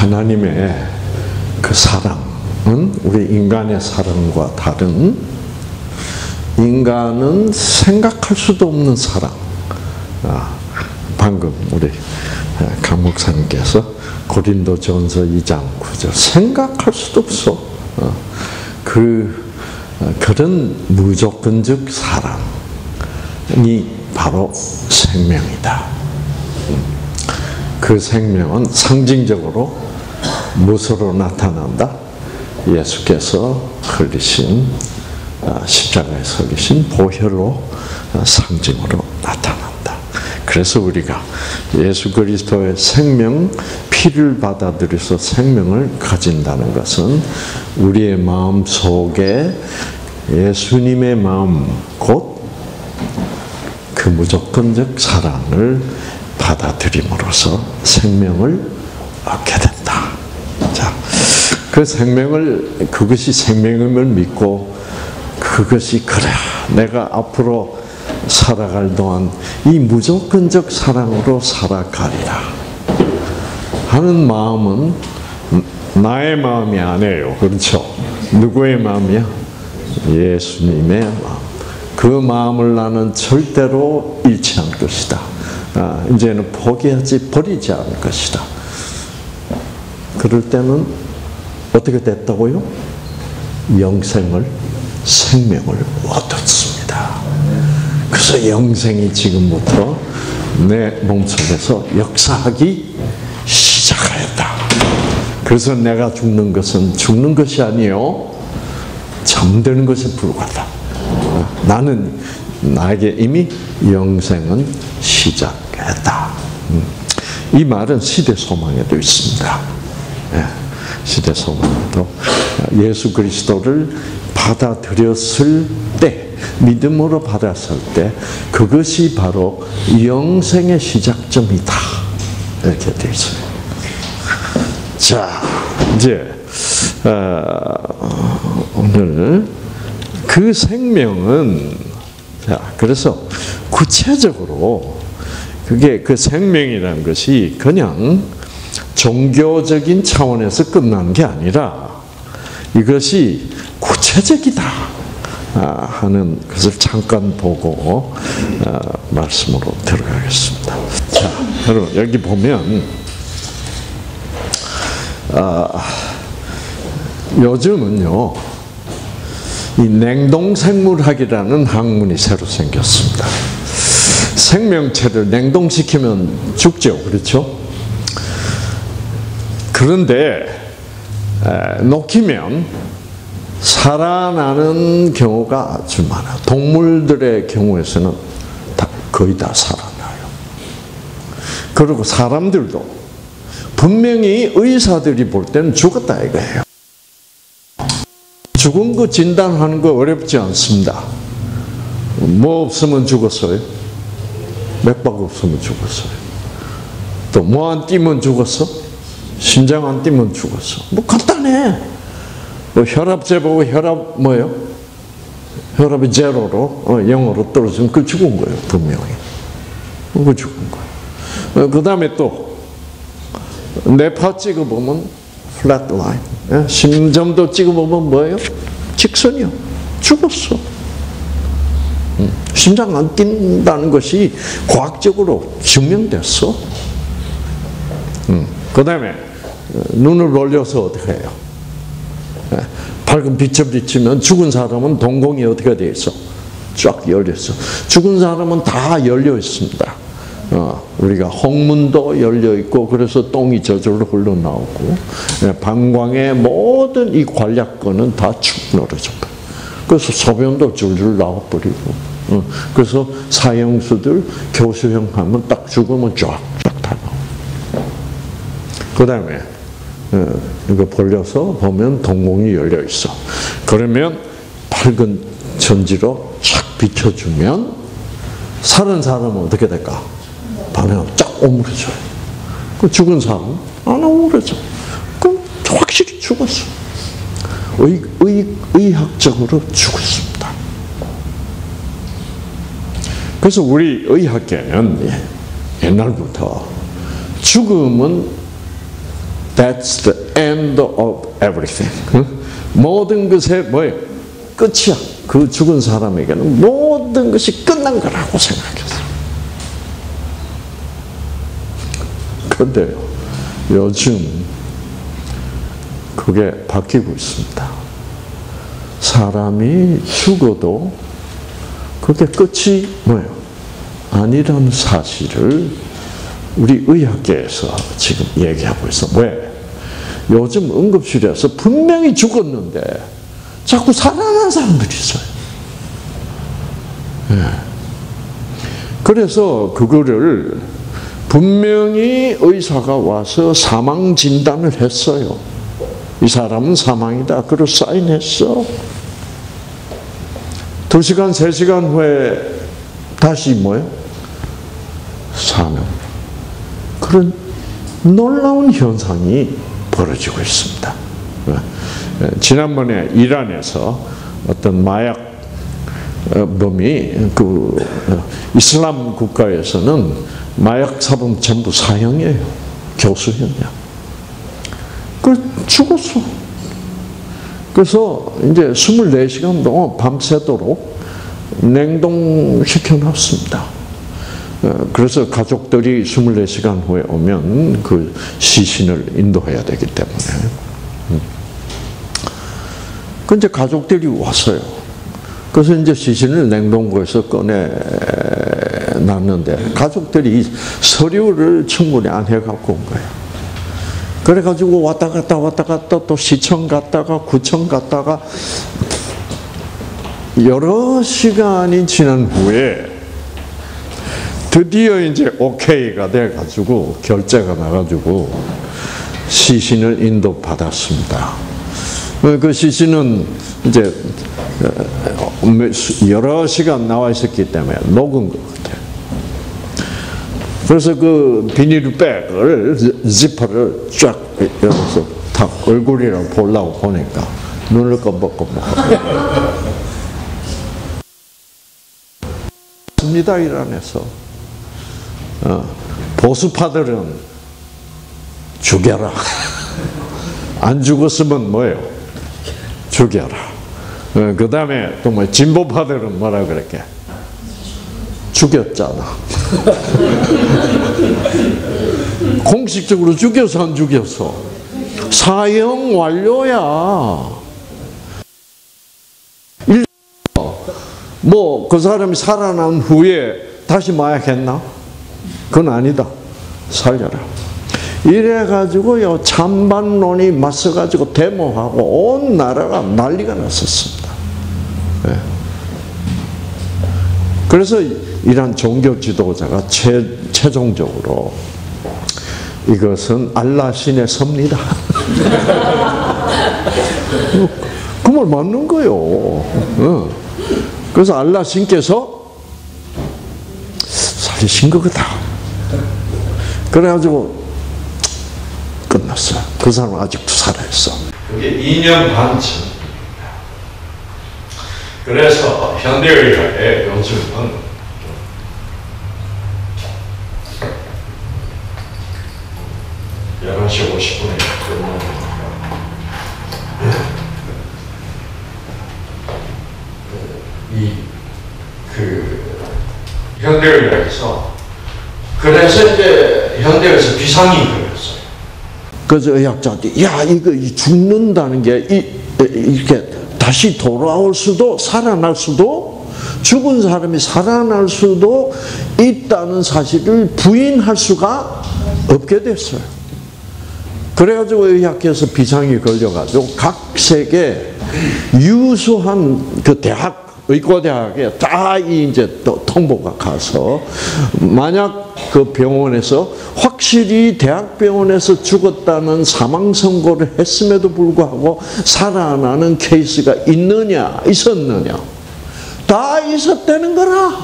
하나님의 그 사랑은 우리 인간의 사랑과 다른, 인간은 생각할 수도 없는 사랑. 방금 우리 강 목사님께서 고린도전서 2장 9절 생각할 수도 없어. 그런 무조건적 사랑이 바로 생명이다. 그 생명은 상징적으로 무엇으로 나타난다? 예수께서 흘리신 십자가에서 흘리신 보혈로 상징으로 나타난다. 그래서 우리가 예수 그리스도의 생명, 피를 받아들여서 생명을 가진다는 것은 우리의 마음 속에 예수님의 마음, 곧 그 무조건적 사랑을 받아들임으로써 생명을 얻게 된다. 자, 그 생명을, 그것이 생명임을 믿고 그것이 그래, 내가 앞으로 살아갈 동안 이 무조건적 사랑으로 살아가리라 하는 마음은 나의 마음이 아니에요. 그렇죠? 누구의 마음이야? 예수님의 마음. 그 마음을 나는 절대로 잃지 않을 것이다. 이제는 포기하지, 버리지 않을 것이다. 그럴 때는 어떻게 됐다고요? 영생을, 생명을 얻었습니다. 그래서 영생이 지금부터 내 몸속에서 역사하기 시작하였다. 그래서 내가 죽는 것은 죽는 것이 아니요, 잠드는 것에 불과하다. 나는, 나에게 이미 영생은 시작했다. 이 말은 시대소망에도 있습니다. 시대소망에도 예수 그리스도를 받아들였을 때, 믿음으로 받았을 때 그것이 바로 영생의 시작점이다. 이렇게 되어 있어요. 자, 이제 오늘 그 생명은, 자, 그래서 구체적으로 그게 그 생명이라는 것이 그냥 종교적인 차원에서 끝나는 게 아니라 이것이 구체적이다 하는 것을 잠깐 보고 말씀으로 들어가겠습니다. 자, 여러분 여기 보면 요즘은요, 이 냉동생물학이라는 학문이 새로 생겼습니다. 생명체를 냉동시키면 죽죠, 그렇죠? 그런데 녹이면 살아나는 경우가 아주 많아요. 동물들의 경우에서는 거의 다 살아나요. 그리고 사람들도 분명히 의사들이 볼 때는 죽었다 이거예요. 죽은 거 진단하는 거 어렵지 않습니다. 뭐 없으면 죽었어요? 맥박 없으면 죽었어요. 또 뭐 안 뛰면 죽었어? 심장 안 뛰면 죽었어. 뭐 간단해. 뭐 혈압 재보고 혈압 뭐예요? 혈압이 제로로, 0으로 떨어지면 그 죽은 거예요, 분명히. 그 죽은 거예요. 그 다음에 또 뇌파 찍어보면 플랫 라인. 심점도 찍어보면 뭐예요? 직선이요. 죽었어. 심장 안 뛴다는 것이 과학적으로 증명됐어. 그 다음에 눈을 올려서 어떻게 해요? 밝은 빛을 비치면 죽은 사람은 동공이 어떻게 되어 있어? 쫙 열렸어. 죽은 사람은 다 열려 있습니다. 우리가 홍문도 열려 있고, 그래서 똥이 저절로 흘러나오고, 방광의 모든 이 관략근은 다 축 늘어져. 그래서 소변도 줄줄 나와버리고, 그래서 사형수들 교수형 하면 딱 죽으면 쫙쫙 다 나와. 그 다음에 이거 벌려서 보면 동공이 열려 있어. 그러면 밝은 전지로 쫙 비춰주면 사는 사람은 어떻게 될까? 밤에 쫙 오므려져요. 그 죽은 사람은 안 오므려져. 그럼 확실히 죽었어. 의학적으로 죽었습니다. 그래서 우리 의학계는 옛날부터 죽음은 That's the end of everything. 모든 것의 뭐예요? 끝이야. 그 죽은 사람에게는 모든 것이 끝난 거라고 생각했어요. 그런데요, 요즘 그게 바뀌고 있습니다. 사람이 죽어도 그게 끝이 뭐예요? 아니라는 사실을 우리 의학계에서 지금 얘기하고 있어. 왜? 요즘 응급실에서 분명히 죽었는데 자꾸 살아난 사람들이 있어요. 네. 그래서 그거를 분명히 의사가 와서 사망 진단을 했어요. 이 사람은 사망이다. 그걸 사인했어. 2시간, 3시간 후에 다시 뭐예요? 사망. 그런 놀라운 현상이 벌어지고 있습니다. 지난번에 이란에서 어떤 마약 범이 그 이슬람 국가에서는 마약 사범 전부 사형이에요. 교수형이야. 그 죽었어. 그래서 이제 24시간 동안 밤새도록 냉동시켜 놨습니다. 그래서 가족들이 24시간 후에 오면 그 시신을 인도해야 되기 때문에. 그 이제 가족들이 왔어요. 그래서 이제 시신을 냉동고에서 꺼내 놨는데 가족들이 서류를 충분히 안 해갖고 온 거예요. 그래가지고 왔다 갔다 또 시청 갔다가 구청 갔다가 여러 시간이 지난 후에 드디어 이제 오케이가 돼가지고 결제가 나가지고 시신을 인도받았습니다. 그 시신은 이제 여러 시간 나와 있었기 때문에 녹은 것 같아요. 그래서 그 비닐백을, 지퍼를 쫙 열어서 탁 얼굴이랑 보려고 보니까 눈을 껌벅껌벅 습니다. 이란에서 보수파들은 죽여라. 안 죽었으면 뭐예요? 죽여라. 그 다음에 또 뭐 진보파들은 뭐라 그랬게? 죽였잖아. 공식적으로 죽여서 안 죽였어? 사형 완료야. 뭐 그 사람이 살아난 후에 다시 마약했나? 그건 아니다. 살려라. 이래가지고요, 찬반론이 맞서가지고 데모하고 온 나라가 난리가 났었습니다. 네. 그래서 이란 종교 지도자가 최종적으로 이것은 알라 신의 섭니다. 그 말 맞는 거요. 그래서 알라 신께서 살리신 거다. 그래가지고 끝났어요. 그 사람은 아직도 살아있어. 그게 2년 반쯤. 그래서 현대의학의 요즘은 (11시 50분에) 끝나니까 현대의학에서 그래서 이제 현대에서 비상이 걸렸어요. 그래서 의학자들이 야 이거 죽는다는 게 이렇게 다시 돌아올 수도 살아날 수도 죽은 사람이 살아날 수도 있다는 사실을 부인할 수가 없게 됐어요. 그래가지고 의학계에서 비상이 걸려가지고 각 세계 유수한 그 대학 의과대학에 다 이제 또 통보가 가서 만약 그 병원에서 확실히 대학병원에서 죽었다는 사망 선고를 했음에도 불구하고 살아나는 케이스가 있느냐 있었느냐 다 있었다는 거라.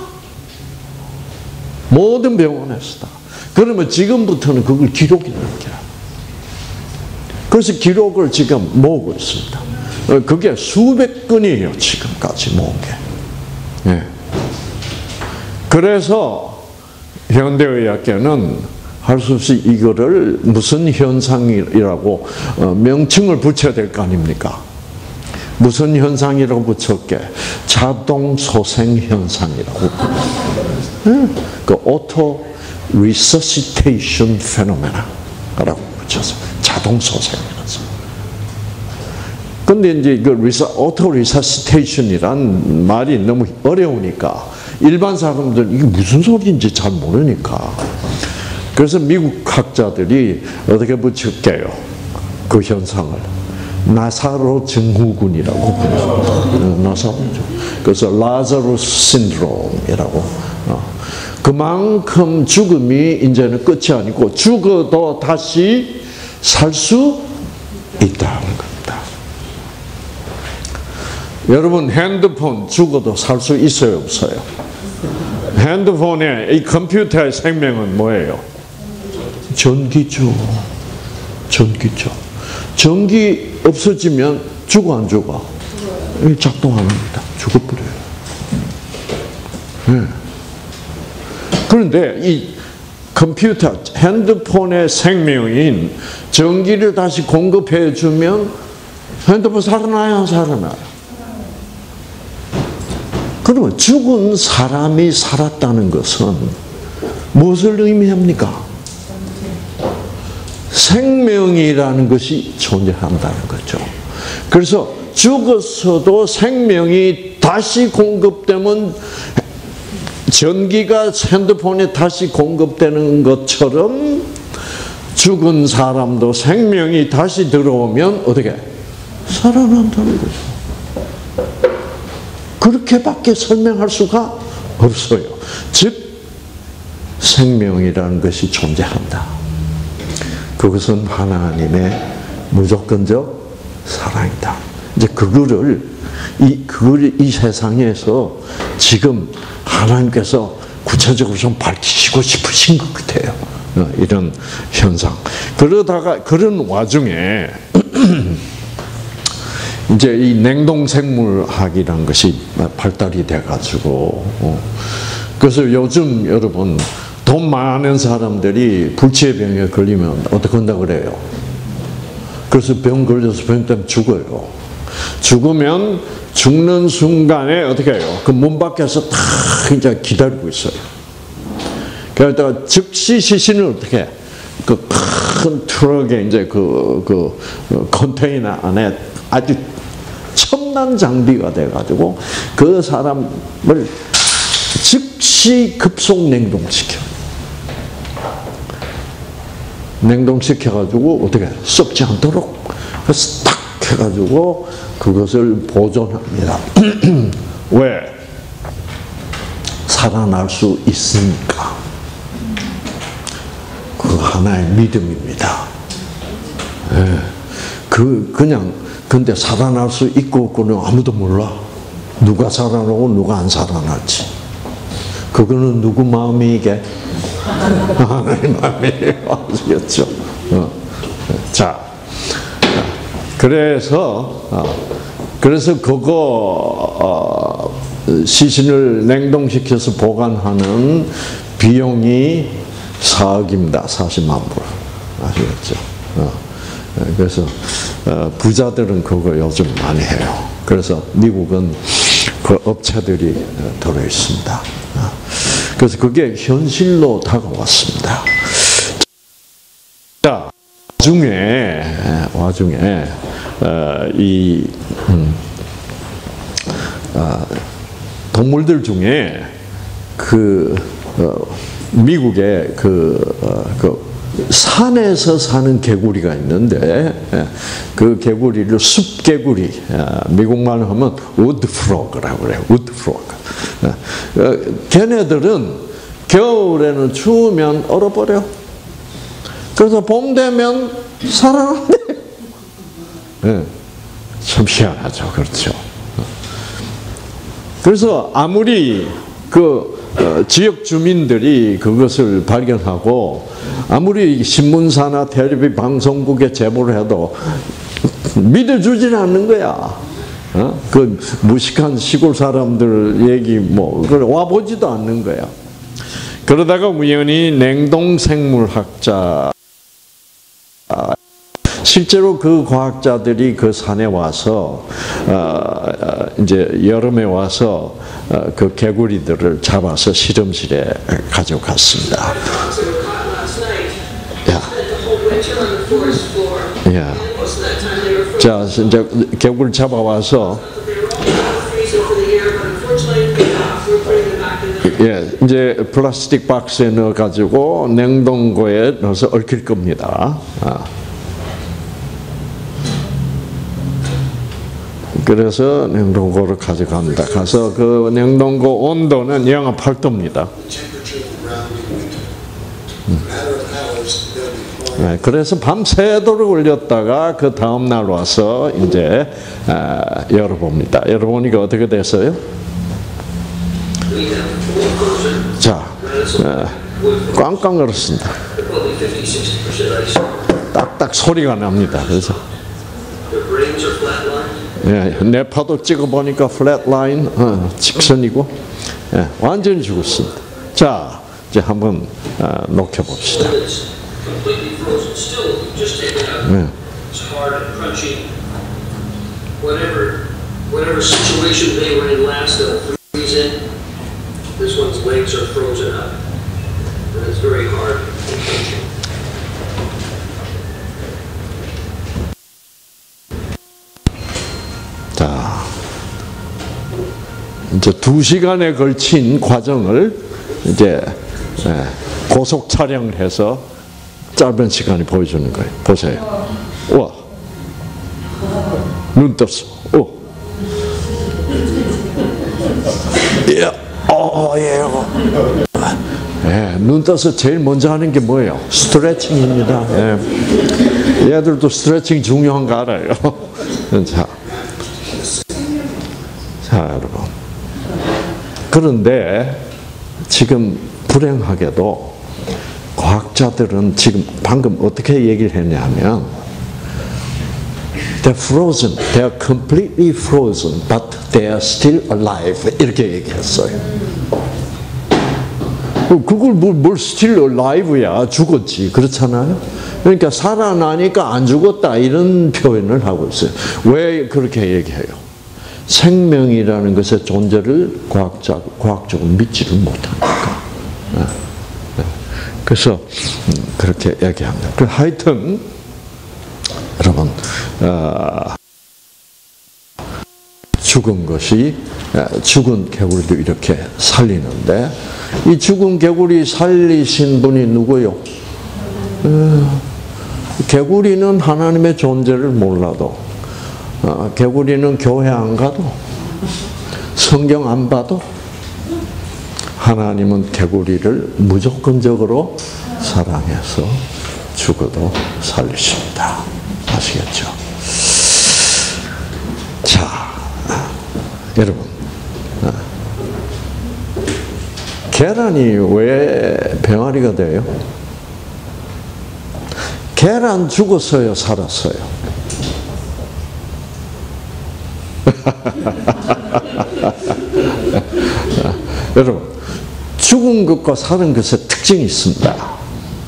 모든 병원에서 다. 그러면 지금부터는 그걸 기록이 남겨요. 그래서 기록을 지금 모으고 있습니다. 그게 수백 건이에요. 지금까지 모은 게. 예. 그래서 현대의학계는 할 수 없이 이거를 무슨 현상이라고 명칭을 붙여야 될 거 아닙니까? 무슨 현상이라고 붙였게? 자동 소생 현상이라고. 그 오토 resuscitation phenomena라고 붙였어. 자동 소생 현상. 근데 이제 그 오토 resuscitation이란 말이 너무 어려우니까 일반 사람들은 이게 무슨 소리인지 잘 모르니까. 그래서 미국 학자들이 어떻게 붙일게요? 그 현상을. 나사로 증후군이라고 불러요. 나사로. 그래서 라자루스 신드롬이라고. 그만큼 죽음이 이제는 끝이 아니고 죽어도 다시 살 수 있다는 겁니다. 여러분 핸드폰 죽어도 살 수 있어요, 없어요? 핸드폰의 이 컴퓨터의 생명은 뭐예요? 전기죠. 전기죠. 전기 없어지면 죽어 안 죽어? 작동 안 합니다. 죽어버려요. 네. 그런데 이 컴퓨터, 핸드폰의 생명인 전기를 다시 공급해 주면 핸드폰 살아나요, 안 살아나요? 그러면 죽은 사람이 살았다는 것은 무엇을 의미합니까? 생명이라는 것이 존재한다는 거죠. 그래서 죽었어도 생명이 다시 공급되면 전기가 핸드폰에 다시 공급되는 것처럼 죽은 사람도 생명이 다시 들어오면 어떻게? 살아난다는 거죠. 그렇게밖에 설명할 수가 없어요. 즉 생명이라는 것이 존재한다. 그것은 하나님의 무조건적 사랑이다. 이제 그거를 이 세상에서 지금 하나님께서 구체적으로 좀 밝히시고 싶으신 것 같아요. 이런 현상. 그러다가 그런 와중에 이제 이 냉동생물학이라는 것이 발달이 돼가지고 그래서 요즘 여러분 돈 많은 사람들이 불치의 병에 걸리면 어떻게 한다고 그래요? 그래서 병 걸려서 병 때문에 죽어요. 죽으면 죽는 순간에 어떻게 해요? 그 문 밖에서 다 이제 기다리고 있어요. 그러다가 즉시 시신을 어떻게 해? 그 큰 트럭에 이제 그 컨테이너 안에 아주 첨단 장비가 돼가지고 그 사람을 즉시 급속 냉동시켜. 냉동시켜가지고 어떻게 썩지 않도록 그래서 딱 해가지고 그것을 보존합니다. 왜? 살아날 수 있으니까. 그 하나의 믿음입니다. 네. 근데 살아날 수 있고 없고는 아무도 몰라. 누가 살아나고 누가 안 살아날지. 그거는 누구 마음이게? 하나님 마음이에요. 아시겠죠? 자, 그래서 그거 시신을 냉동시켜서 보관하는 비용이 4억입니다. 40만 불. 아시겠죠? 그래서 부자들은 그거 요즘 많이 해요. 그래서 미국은 그 업체들이 들어 있습니다. 그래서 그게 현실로 다가왔습니다. 자, 와중에 이 동물들 중에 미국의 산에서 사는 개구리가 있는데 그 개구리를 숲개구리, 미국말로 하면 우드프로그라고 그래요. 우드프로그. 걔네들은 겨울에는 추우면 얼어버려. 그래서 봄 되면 살아난대. 참 희한하죠. 그렇죠. 그래서 아무리 지역 주민들이 그것을 발견하고 아무리 신문사나 텔레비 방송국에 제보를 해도 믿어주지는 않는 거야. 그 무식한 시골 사람들 얘기 와보지도 않는 거야. 그러다가 우연히 냉동생물학자, 실제로 그 과학자들이 그 산에 와서 이제 여름에 와서 그 개구리들을 잡아서 실험실에 가져갔습니다. 야, 자 이제 개구리 잡아와서 이제 플라스틱 박스에 넣어 가지고 냉동고에 넣어서 얽힐 겁니다. 그래서 냉동고를 가져갑니다. 가서 그 냉동고 온도는 영하 8도입니다. 그래서 밤새도록 올렸다가 그 다음 날 와서 이제 열어봅니다. 열어보니까 어떻게 됐어요? 자, 꽝꽝 얼었습니다. 딱딱 소리가 납니다. 그래서 뇌파도 찍어보니까 플랫라인, 직선이고 완전히 죽었습니다. 자, 이제 한번 녹여봅시다. Whatever situation they were in last, they'll freeze in. This one's legs are frozen up, and it's very hard. 자, 이제 2시간에 걸친 과정을 이제 고속 촬영을 해서 짧은 시간에 보여주는 거예요. 보세요. 우와, 눈 떴어. 오, 눈 떠서 제일 먼저 하는 게 뭐예요? 스트레칭입니다. 얘들도 스트레칭 중요한 거 알아요. 자, 여러분. 그런데 지금 불행하게도 과학자들은 지금 방금 어떻게 얘기를 했냐면 They're frozen. They're completely frozen, but they are still alive. 이렇게 얘기했어요. 그걸 뭘 still alive야? 죽었지. 그렇잖아요? 그러니까 살아나니까 안 죽었다. 이런 표현을 하고 있어요. 왜 그렇게 얘기해요? 생명이라는 것의 존재를 과학적으로 믿지를 못하니까. 그래서 그렇게 얘기합니다. 하여튼 여러분, 죽은 것이, 죽은 개구리도 이렇게 살리는데, 이 죽은 개구리 살리신 분이 누구요? 개구리는 하나님의 존재를 몰라도, 개구리는 교회 안 가도, 성경 안 봐도, 하나님은 개구리를 무조건적으로 사랑해서 죽어도 살리십니다. 아시겠죠? 자, 여러분, 계란이 왜 병아리가 돼요? 계란 죽었어요, 살았어요? 여러분, 죽은 것과 사는 것의 특징이 있습니다.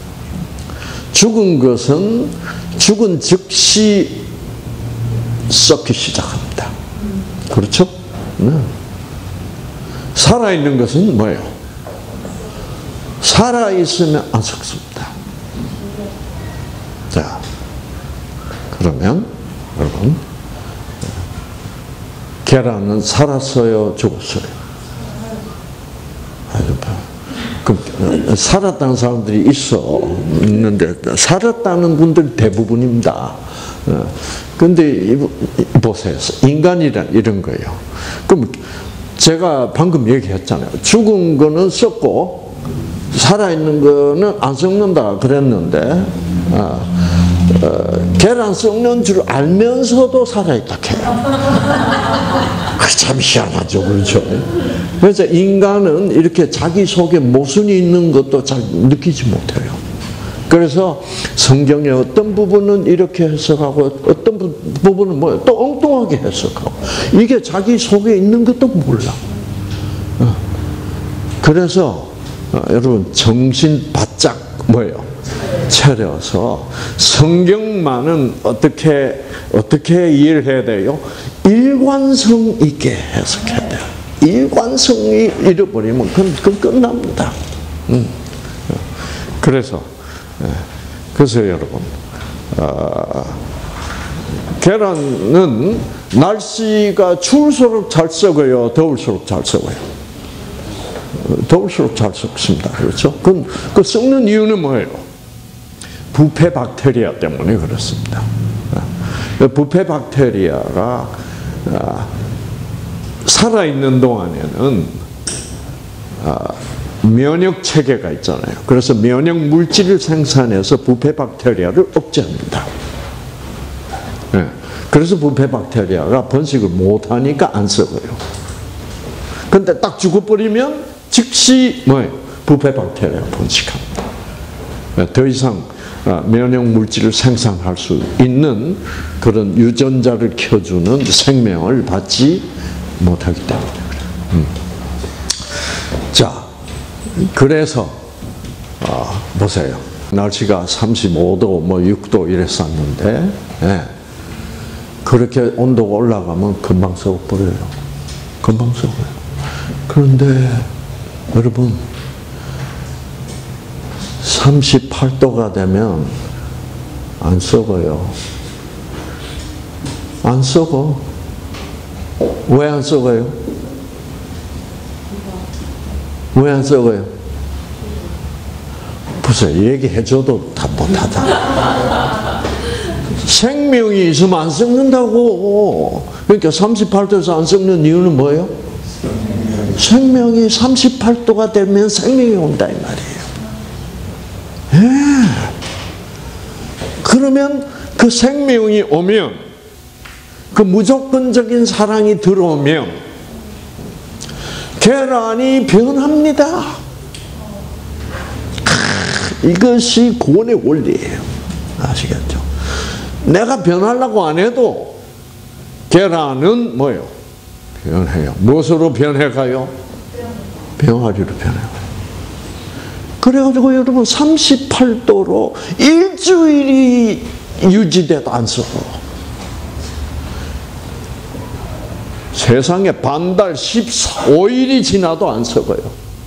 죽은 것은 죽은 즉시 썩기 시작합니다. 그렇죠? 살아있는 것은 뭐예요? 살아있으면 안 썩습니다. 자, 그러면 여러분, 계란은 살았어요, 죽었어요? 그럼 살았다는 사람들이 있는데 살았다는 분들 대부분입니다. 그런데 보세요. 인간이란 이런 거예요. 그럼 제가 방금 얘기했잖아요. 죽은 거는 썩고 살아있는 거는 안 썩는다 그랬는데 계란 썩는 줄 알면서도 살아있다 해요. 참 희한하죠, 그렇죠? 그래서 인간은 이렇게 자기 속에 모순이 있는 것도 잘 느끼지 못해요. 그래서 성경의 어떤 부분은 이렇게 해석하고 어떤 부분은 뭐예요? 또 엉뚱하게 해석하고 이게 자기 속에 있는 것도 몰라. 그래서 여러분 정신 바짝 뭐예요? 차려서 성경만은 어떻게 이해를 해야 돼요? 일관성 있게 해석해야 돼요. 일관성이 잃어버리면 그건 끝납니다. 그래서 여러분 계란은 날씨가 추울수록 잘 썩어요? 더울수록 잘 썩어요? 더울수록 잘 썩습니다. 그렇죠? 그 썩는 이유는 뭐예요? 부패 박테리아 때문에 그렇습니다. 부패 박테리아가 살아있는 동안에는 면역 체계가 있잖아요. 그래서 면역 물질을 생산해서 부패 박테리아를 억제합니다. 그래서 부패 박테리아가 번식을 못하니까 안 썩어요. 근데 딱 죽어버리면 즉시 뭐예요? 부패 박테리아가 번식합니다. 더 이상 면역 물질을 생산할 수 있는 그런 유전자를 켜주는 생명을 받지 못하기 때문에 그래요. 자, 그래서 보세요. 날씨가 35도, 6도 이랬었는데 그렇게 온도가 올라가면 금방 썩어버려요. 금방 썩어요. 그런데 여러분 38도가 되면 안 썩어요. 안 썩어. 왜 안 썩어요? 왜 안 썩어요? 보세요. 얘기해줘도 다 못하잖아. 생명이 있으면 안 썩는다고. 그러니까 38도에서 안 썩는 이유는 뭐예요? 생명이 38도가 되면 생명이 온다 이 말이에요. 그러면 그 생명이 오면, 그 무조건적인 사랑이 들어오면 계란이 변합니다. 이것이 구원의 원리예요. 아시겠죠? 내가 변하려고 안 해도 계란은 뭐예요? 변해요. 무엇으로 변해가요? 병아리로 변해요. 그래가지고 여러분 38도로 일주일이 유지돼도 안 썩어. 세상에 반달 15일이 지나도 안 썩어요.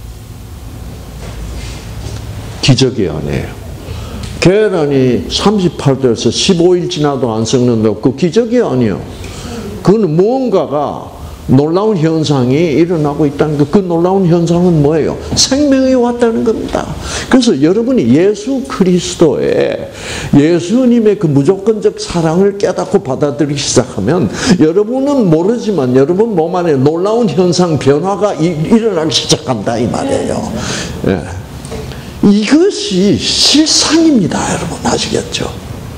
기적이 아니에요. 계란이 38도에서 15일 지나도 안 썩는다고 그 기적이 아니에요. 그건 무언가가 놀라운 현상이 일어나고 있다는 것. 그 놀라운 현상은 뭐예요? 생명이 왔다는 겁니다. 그래서 여러분이 예수 그리스도의 예수님의 그 무조건적 사랑을 깨닫고 받아들이기 시작하면 여러분은 모르지만 여러분 몸 안에 놀라운 현상 변화가 일어나기 시작한다 이 말이에요. 예. 이것이 실상입니다. 여러분 아시겠죠?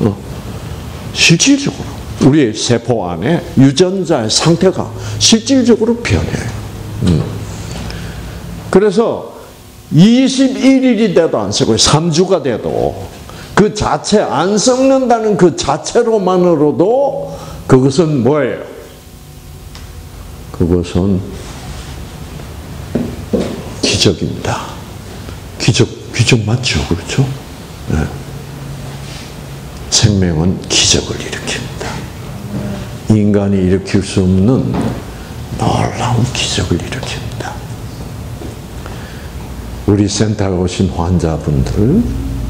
실질적으로 우리의 세포 안에 유전자의 상태가 실질적으로 변해요. 그래서 21일이 돼도 안 썩어요. 3주가 돼도 그 자체 안 썩는다는 그 자체로만으로도 그것은 뭐예요? 그것은 기적입니다. 기적 맞죠? 그렇죠? 네. 생명은 기적을 일으킵니다. 인간이 일으킬 수 없는 놀라운 기적을 일으킵니다. 우리 센터에 오신 환자분들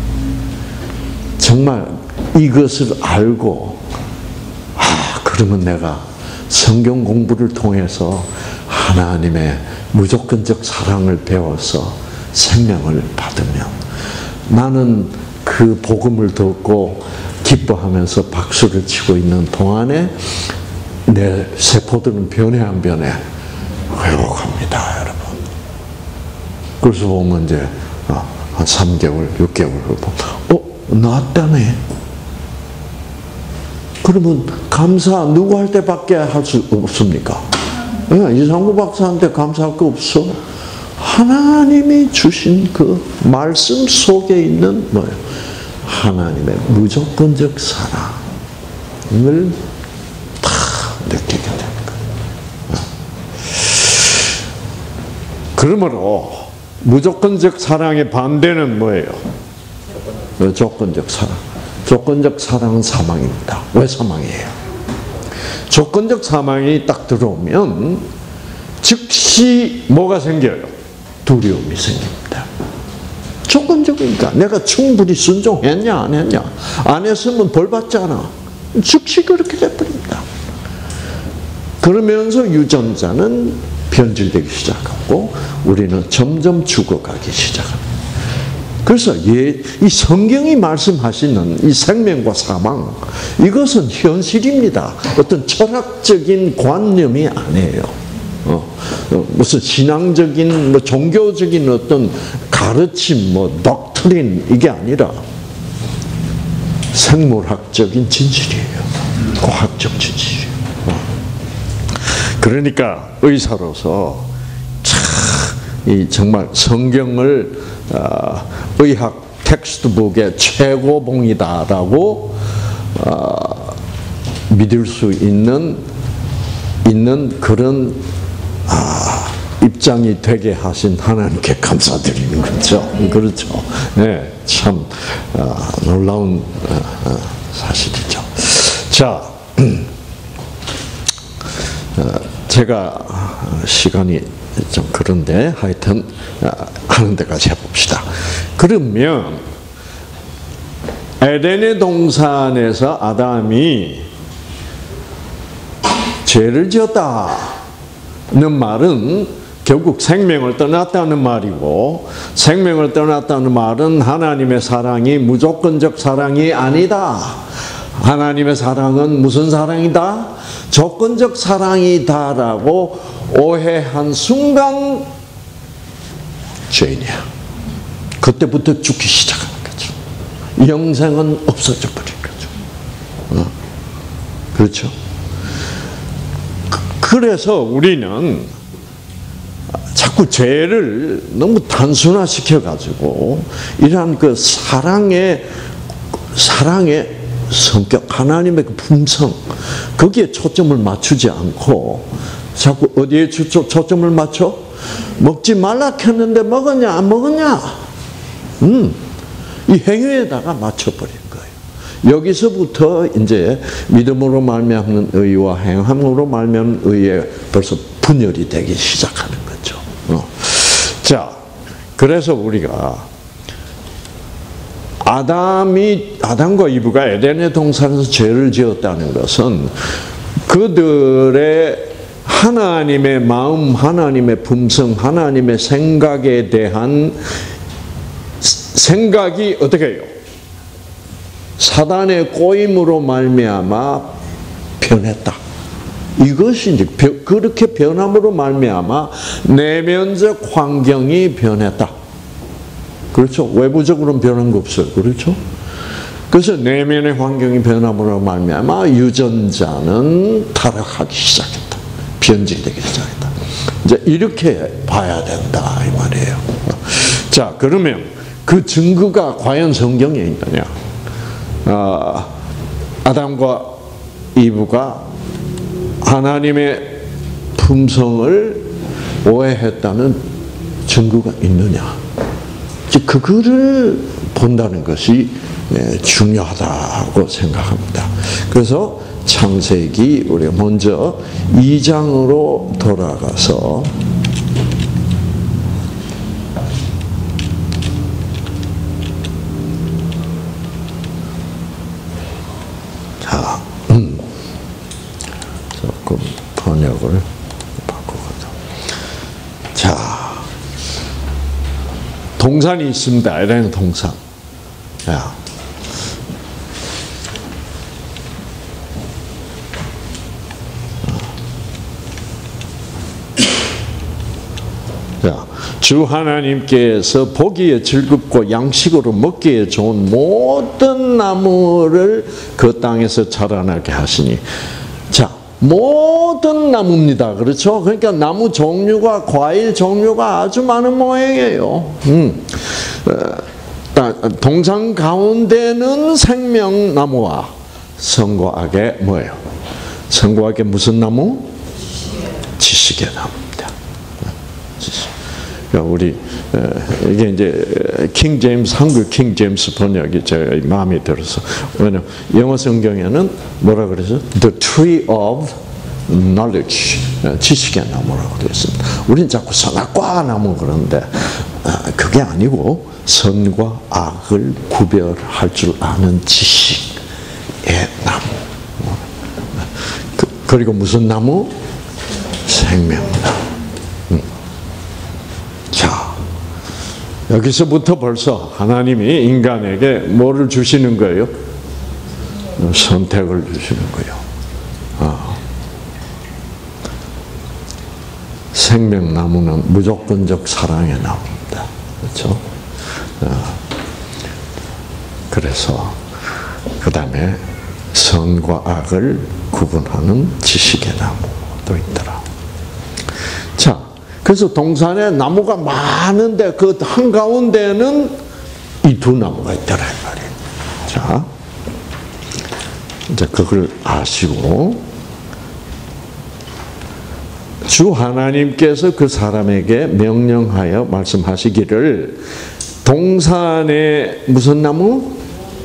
정말 이것을 알고 그러면 내가 성경 공부를 통해서 하나님의 무조건적 사랑을 배워서 생명을 받으면 나는 그 복음을 듣고 기뻐하면서 박수를 치고 있는 동안에 내 세포들은 변해 안 변해? 회복합니다, 여러분. 그래서 보면 이제 한 3개월, 6개월 보면 나았다네. 그러면 감사 누구 할 때밖에 할 수 없습니까? 이상구 박사한테 감사할 거 없어. 하나님이 주신 그 말씀 속에 있는 뭐예요? 하나님의 무조건적 사랑을 다 느끼게 되는 거예요. 그러므로 무조건적 사랑의 반대는 뭐예요? 조건적 사랑. 조건적 사랑은 사망입니다. 왜 사망이에요? 조건적 사망이 딱 들어오면 즉시 뭐가 생겨요? 두려움이 생깁니다. 조건적이니까 내가 충분히 순종했냐 안 했냐, 안 했으면 벌 받잖아. 즉시 그렇게 돼버립니다. 그러면서 유전자는 변질되기 시작하고 우리는 점점 죽어가기 시작합니다. 그래서 이 성경이 말씀하시는 이 생명과 사망, 이것은 현실입니다. 어떤 철학적인 관념이 아니에요. 무슨 신앙적인, 종교적인 어떤 가르침, 덕트린, 이게 아니라 생물학적인 진실이에요. 과학적 진실이에요. 그러니까 의사로서 이 정말 성경을 의학 텍스트북의 최고봉이다라고 믿을 수 있는 그런 입장이 되게 하신 하나님께 감사드리는 거죠. 그렇죠. 네, 참 놀라운 사실이죠. 자, 제가 시간이 좀 그런데 하여튼 하는 데까지 해봅시다. 그러면 에덴의 동산에서 아담이 죄를 지었다는 말은 결국 생명을 떠났다는 말이고, 생명을 떠났다는 말은 하나님의 사랑이 무조건적 사랑이 아니다. 하나님의 사랑은 무슨 사랑이다? 조건적 사랑이다라고 오해한 순간 죄인이야. 그때부터 죽기 시작하는 거죠. 영생은 없어져 버린 거죠. 그렇죠? 그래서 우리는 자꾸 죄를 너무 단순화시켜가지고 이러한 그 사랑의 성격, 하나님의 그 품성, 거기에 초점을 맞추지 않고 자꾸 어디에 초점을 맞춰? 먹지 말라 했는데 먹었냐 안 먹었냐? 이 행위에다가 맞춰버린 거예요. 여기서부터 이제 믿음으로 말미암는 의와 행함으로 말미암는 의에 벌써 분열이 되기 시작하는 거죠. 자, 그래서 우리가 아담과 이브가 에덴의 동산에서 죄를 지었다는 것은 그들의 하나님의 마음, 하나님의 품성, 하나님의 생각에 대한 생각이 어떻게 해요? 사단의 꼬임으로 말미암아 변했다. 이것이 이제 그렇게 변함으로 말미암아 내면적 환경이 변했다. 그렇죠? 외부적으로는 변한 거 없어요. 그렇죠? 그래서 내면의 환경이 변함으로 말미암아 유전자는 타락하기 시작했다. 변질되기 시작했다. 이제 이렇게 봐야 된다 이 말이에요. 자, 그러면 그 증거가 과연 성경에 있느냐? 아담과 이브가 하나님의 품성을 오해했다는 증거가 있느냐? 그거를 본다는 것이 중요하다고 생각합니다. 그래서 창세기 우리가 먼저 2장으로 돌아가서 자, 조금 번역을 바꾸거든. 자, 동산이 있습니다. 에덴 동산. 야. 자, 주 하나님께서 보기에 즐겁고 양식으로 먹기에 좋은 모든 나무를 그 땅에서 자라나게 하시니. 자, 모든 나무입니다. 그렇죠? 그러니까 나무 종류가, 과일 종류가 아주 많은 모양이에요. 동산 가운데는 생명나무와 선과 악의 뭐예요? 선과 악의 무슨 나무? 지식의 나무입니다. 그러니까 우리 이게 이제 킹 제임스 한국 킹 제임스 번역이 제 마음에 들어서 왜냐면 영어 성경에는 뭐라 그래서 The Tree of Knowledge 지식의 나무라고 되어 있습니다. 우리는 자꾸 선악과 나무 그러는데 그게 아니고 선과 악을 구별할 줄 아는 지식의 나무. 그리고 무슨 나무? 생명나무. 자, 여기서부터 벌써 하나님이 인간에게 뭐를 주시는 거예요? 선택을 주시는 거예요. 생명나무는 무조건적 사랑의 나무입니다. 그렇죠? 그래서 그 다음에 선과 악을 구분하는 지식의 나무도 있더라. 자, 그래서 동산에 나무가 많은데 그 한가운데는 이 두 나무가 있더라 이 말이에요. 자, 이제 그걸 아시고 주 하나님께서 그 사람에게 명령하여 말씀하시기를 동산에 무슨 나무?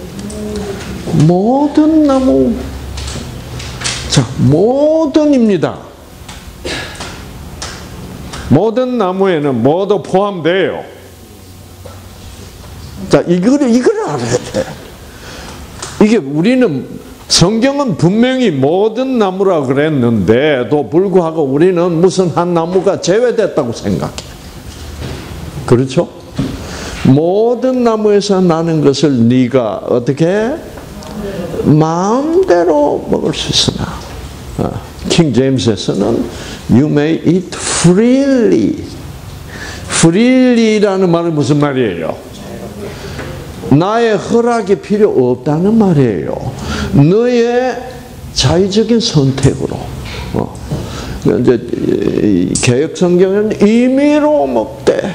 모든 나무. 자, 모든입니다. 모든 나무에는 뭐도 포함돼요. 자, 이걸 알아야 돼. 이게 우리는 성경은 분명히 모든 나무라 그랬는데도 불구하고 우리는 무슨 한 나무가 제외됐다고 생각해. 그렇죠? 모든 나무에서 나는 것을 네가 어떻게 마음대로 먹을 수 있으나 킹 제임스에서는 You may eat freely. freely라는 말은 무슨 말이에요? 나의 허락이 필요 없다는 말이에요. 너의 자의적인 선택으로. 이제 개역 성경은 임의로 먹되,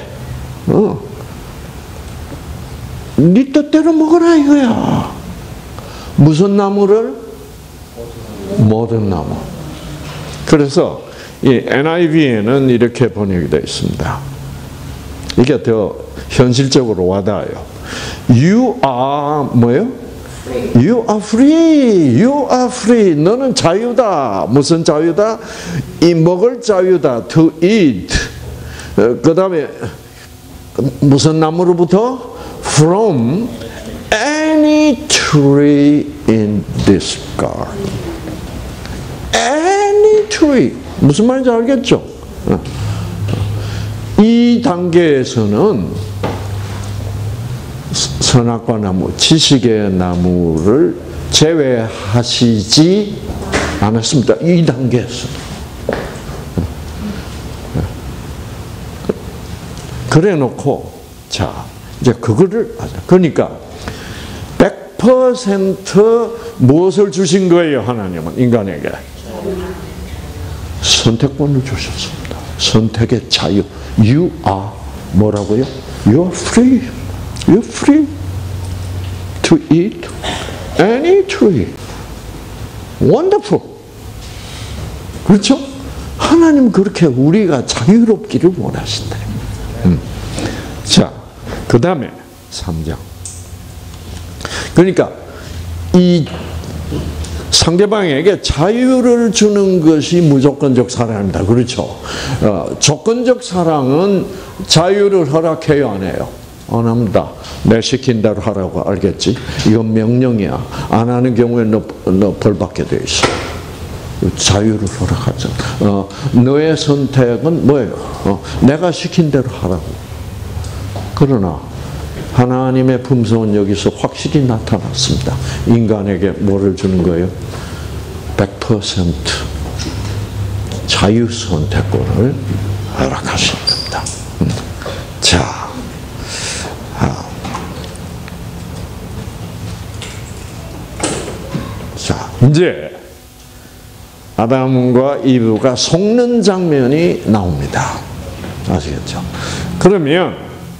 네 뜻대로 먹어라 이거야. 무슨 나무를? 모든 나무. 그래서 이 NIV에는 이렇게 번역이 되어 있습니다. 이게 더 현실적으로 와닿아요. You are 뭐예요? You are free. You are free. 너는 자유다. 무슨 자유다? 이 먹을 자유다. To eat. 그 다음에 무슨 나무로부터? From any tree in this garden. Any tree. 무슨 말인지 알겠죠? 이 단계에서는 선악과 나무, 지식의 나무를 제외하시지 않았습니다. 이 단계에서. 그래 놓고, 자, 이제 그거를 하자. 그러니까, 100% 무엇을 주신 거예요, 하나님은, 인간에게? 선택권을 주셨습니다. 선택의 자유. You are 뭐라고요? You are free. You're free to eat any tree. Wonderful. 그렇죠? 하나님 그렇게 우리가 자유롭기를 원하신다. 자, 그 다음에 3장. 그러니까 이 상대방에게 자유를 주는 것이 무조건적 사랑입니다. 그렇죠? 조건적 사랑은 자유를 허락해요, 안 해요? 안 합니다. 내 시킨 대로 하라고. 알겠지? 이건 명령이야. 안 하는 경우에 너 벌받게 돼 있어. 자유를 허락하잖아. 너의 선택은 뭐예요? 내가 시킨 대로 하라고. 그러나 하나님의 품성은 여기서 확실히 나타났습니다. 인간에게 뭐를 주는 거예요? 100% 자유 선택권을 허락하신 겁니다. 자. 자, 이제 아담과 이브가 속는 장면이 나옵니다. 아시겠죠? 그러면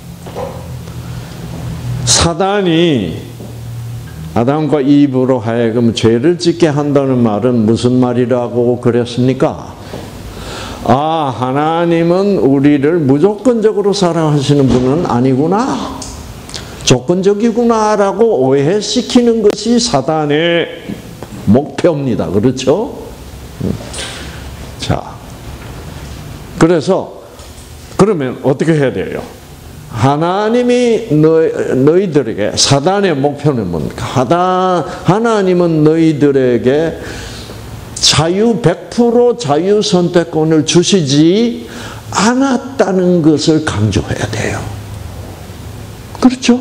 사단이 아담과 이브로 하여금 죄를 짓게 한다는 말은 무슨 말이라고 그랬습니까? 하나님은 우리를 무조건적으로 사랑하시는 분은 아니구나, 조건적이구나라고 오해시키는 것이 사단의 목표입니다. 그렇죠? 자, 그래서 그러면 어떻게 해야 돼요? 하나님이 너희들에게, 사단의 목표는 뭡니까? 하나님은 너희들에게 100% 자유 선택권을 주시지 않았다는 것을 강조해야 돼요. 그렇죠?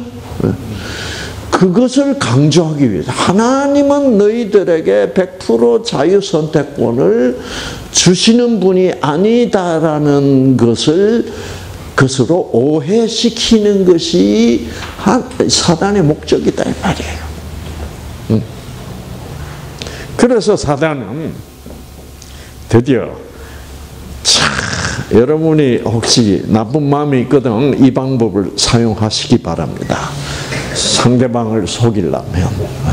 그것을 강조하기 위해서 하나님은 너희들에게 100% 자유 선택권을 주시는 분이 아니다라는 것으로 오해시키는 것이 사단의 목적이다 이 말이에요. 그래서 사단은 드디어 여러분이 혹시 나쁜 마음이 있거든 이 방법을 사용하시기 바랍니다. 상대방을 속이려면.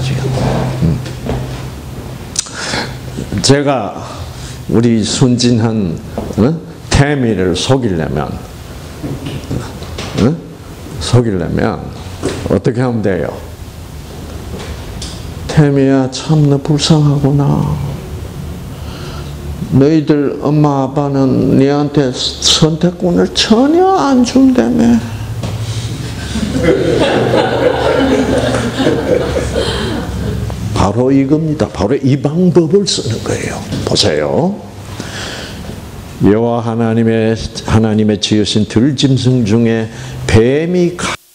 제가 우리 순진한 태미를 속이려면 어떻게 하면 돼요? 태미야, 참 너 불쌍하구나. 너희들 엄마 아빠는 너한테 선택권을 전혀 안 준다며. 바로 이겁니다. 바로 이 방법을 쓰는 거예요. 보세요. 여호와 하나님의 지으신 들짐승 중에 뱀이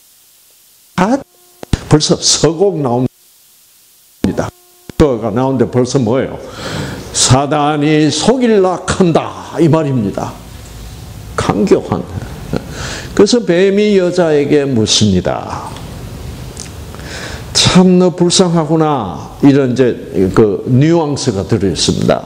벌써 서곡 나옵니다. 서가 나오는데 벌써 뭐예요? 사단이 속일라 한다 이 말입니다. 강경한. 그래서 뱀이 여자에게 묻습니다. 참 너 불쌍하구나. 이런 이제 그 뉘앙스가 들어 있습니다.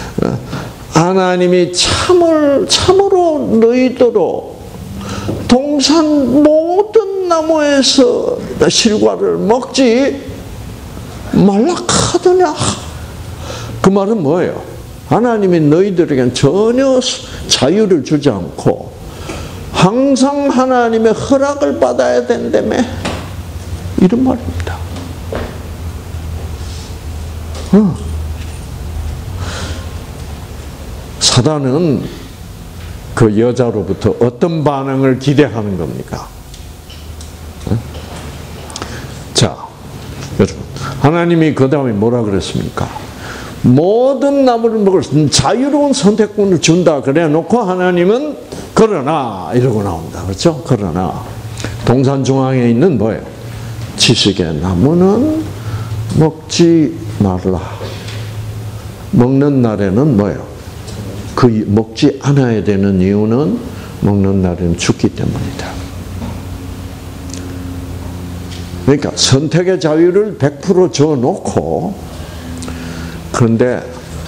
하나님이 참으로 너희들로 동산 모든 나무에서 실과를 먹지 말라 하더냐. 그 말은 뭐예요? 하나님이 너희들에겐 전혀 자유를 주지 않고 항상 하나님의 허락을 받아야 된다며. 이런 말입니다. 사단은 그 여자로부터 어떤 반응을 기대하는 겁니까? 자, 여러분, 하나님이 그 다음에 뭐라 그랬습니까? 모든 나무를 먹을 수 있는 자유로운 선택권을 준다 그래 놓고 하나님은 그러나 이러고 나옵니다. 그렇죠? 그러나 동산 중앙에 있는 뭐예요? 지식의 나무는 먹지 말라. 먹는 날에는 뭐예요? 그 먹지 않아야 되는 이유는 먹는 날에는 죽기 때문이다. 그러니까 선택의 자유를 100% 줘놓고, 그런데